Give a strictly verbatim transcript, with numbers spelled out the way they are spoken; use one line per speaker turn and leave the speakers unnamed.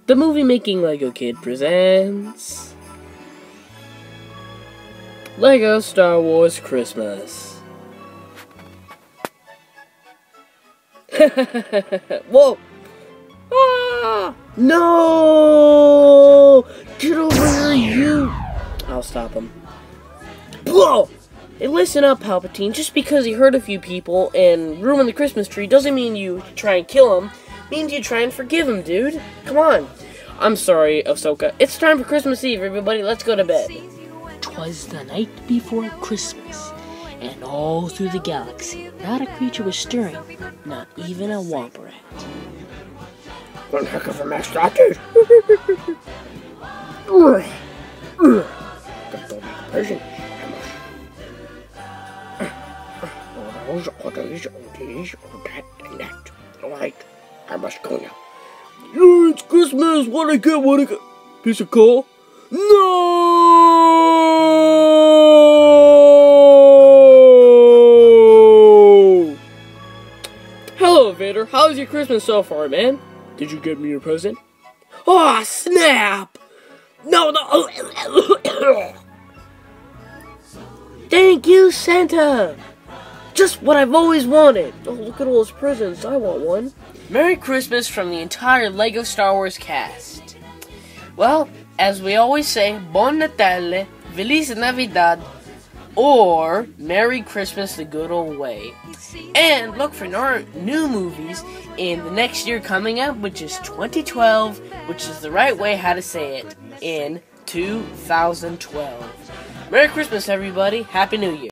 The movie making Lego Kid presents Lego Star Wars Christmas. Whoa! Ah! No! Get over here, you! I'll stop him. Whoa! Hey, listen up, Palpatine. Just because you hurt a few people and ruined the Christmas tree doesn't mean you try and kill him. It means you try and forgive him, dude. Come on. I'm sorry, Ahsoka. It's time for Christmas Eve, everybody. Let's go to bed.
'Twas the night before Christmas, and all through the galaxy, not a creature was stirring, not even a womp rat.
One heck of a mess that is. Got the present. Those are these, or these, or that, and that. Alright, I must go now. Yeah, it's Christmas. What I get? What I get? Piece of coal? No! Hello, Vader. How's your Christmas so far, man? Did you get me your present? Oh, snap! No, no! Thank you, Santa! Just what I've always wanted! Oh, look at all those presents. I want one. Merry Christmas from the entire LEGO Star Wars cast. Well, as we always say, Bon Natale, Feliz Navidad, or Merry Christmas the good old way. And look for our new movies in the next year coming up, which is twenty twelve, which is the right way how to say it, in two thousand twelve. Merry Christmas, everybody. Happy New Year.